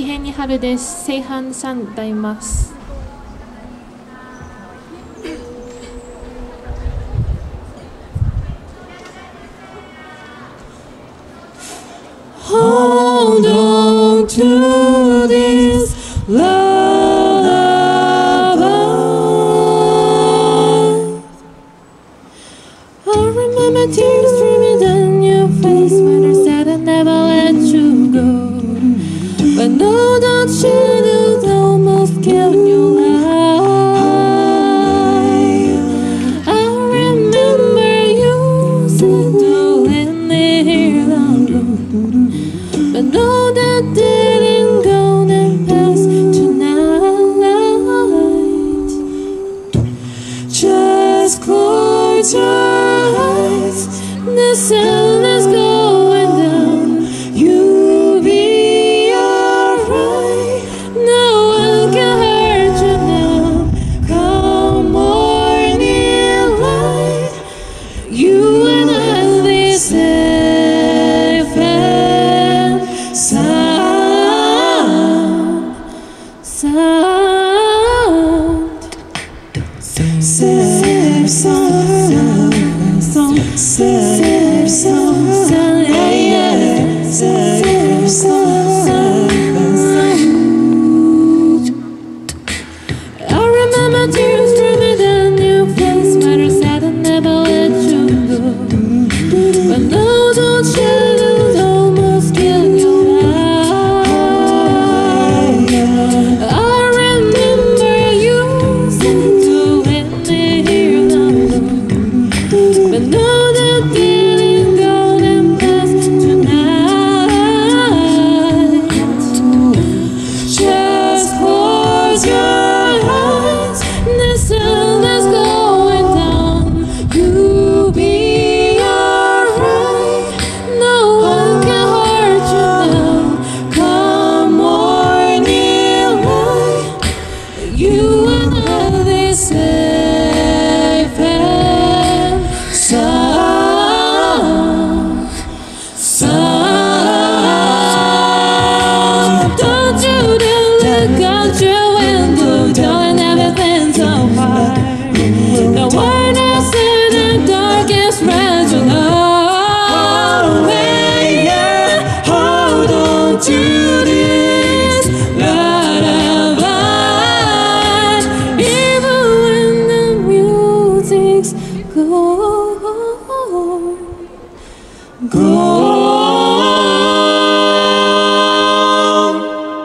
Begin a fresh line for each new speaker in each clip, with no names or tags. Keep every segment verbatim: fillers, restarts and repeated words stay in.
木偏に春です。正反さん歌います。
Hold on to this lullaby. I remember tears streaming down your face when I said I'd never let you go. But no, that shadows almost killed your life. I remember you said don't let me here alone. But no, that didn't go and pass tonight. Just close your eyes. The sun is going down. You'll be alright. No one can hurt you now. Come morning light, you and I'll be safe and sound. Sound. Safe sound. Song. Safe song. Yeah, yeah. Safe song. I remember tears streaming down your face when I said I'd never let you go. But those old shadows almost killed your life. I remember you said to let me here alone. But no, that didn't go and pass tonight. Just close your eyes. The sun is going down. You'll be alright. No one can hurt you now. Come morning light, you and I'll be safe and sound. Sound. Don't you dare look out your window, darling, everything's on fire. The one that's in the darkest range of love. Yeah, hold on to this lullaby. Even when the music's gone, gone.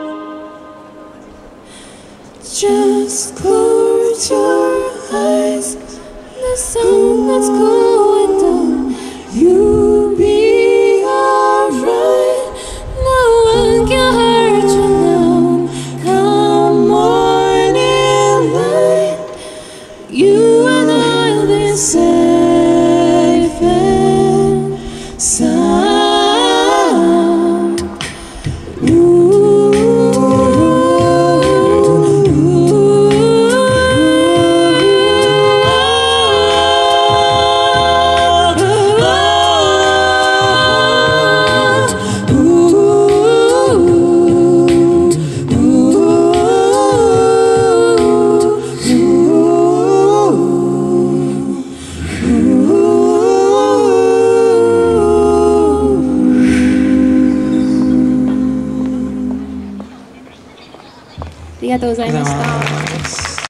Just close your eyes. The sun that's going down. You'll be alright. No one can hurt you now. Come morning light, you and I'll be safe and sound.
ありがとうございました。